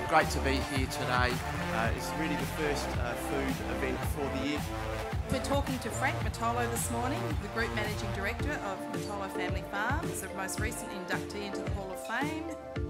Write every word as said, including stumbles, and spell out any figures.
great to be here today. Uh, it's really the first uh, food event for the year. We're talking to Frank Mitolo this morning, the Group Managing Director of Mitolo Family Farms, the most recent inductee into the Hall of Fame.